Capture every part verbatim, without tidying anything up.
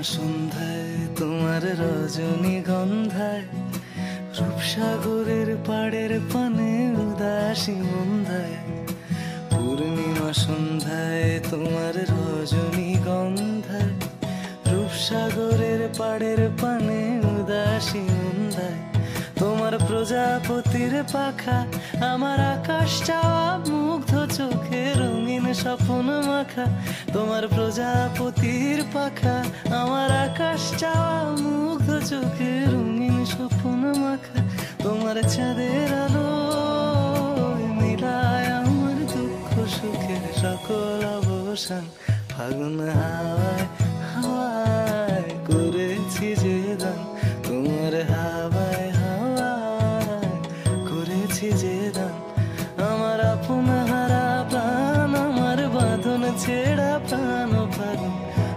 সন্ধ্যায় তোমার রজনীগন্ধায় রূপসাগরের পাড়ের পানে উদাসী মন্ধায় পূর্ণিমা সন্ধ্যায় তোমার রজনীগন্ধায় রূপসাগরের পাড়ের পানে উদাসী মন্ধায় তোমার প্রজাপতির পাখা আমার আকাশ চাওয়া মুগ্ধ চোখে রঙিন স্বপ্ন মাখা তোমার প্রজাপতির পাখা আমার আকাশ চাওয়া মুগ্ধ চোখে রঙিন স্বপ্ন মাখা তোমার চাঁদের আলো মিলায় আমার দুঃখ সুখের সকল অবসান ফাগুন হাওয়ায় হাওয়ায় করেছি যে দান তোমার হাওয়ায় যে দান আমার আপন হারা প্রাণ আমার বাঁধন ছেড়া প্রাণ ফাগুন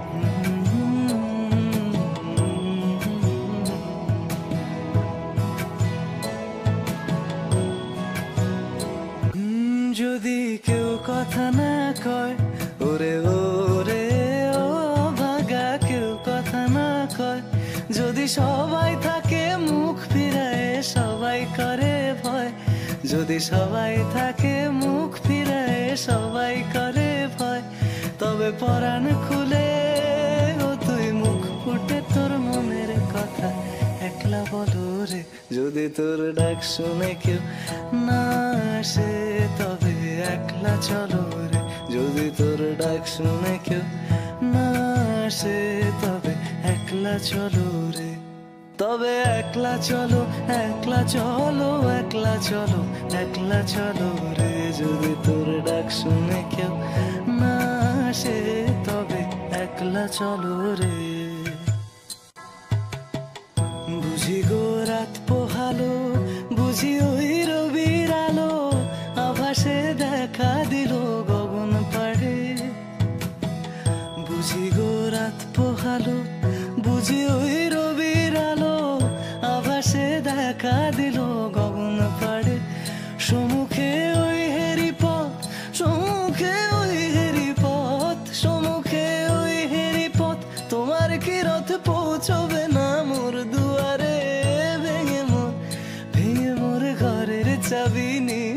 যদি কেউ কথা না কয় ওরে ওরে ও ভাগা কেউ কথা না কয় যদি সবাই থাকে মুখ ফিরায় সবাই করে ভয় যদি সবাই থাকে মুখ ফিরায় সবাই করে ভয় তবে পরাণ খুলে ও তুই মুখ ফুটে তোর মনের কথা একলা বলো রে যদি তোর ডাক শুনে কেউ না আসে তবে একলা চলো রে যদি তোর ডাক শুনে কেউ না আসে তবে একলা চলো রে তবে একলা চলো একলা চলো একলা চলো একলা চলো রে যদি তোর ডাক শুনে কেউ না আসে তবে একলা চলো রে বুঝি গো রাত পোহালো বুঝি ওই রবির আলো আভাসে দেখা দিল গগন পাড়ে বুঝি গো রাত পোহালো বুঝি ওই রবির আলো আভাসে দেখা দিল গগন পাড়ে সম্মুখে ওই হেরি পথ সম্মুখে ওই হেরি পথ সম্মুখে ওই হেরি পথ তোমার কি রথ পৌঁছবে না মোর দুয়ারে ভেঙে মোর ভেঙে মোর ঘরের চাবি নিয়ে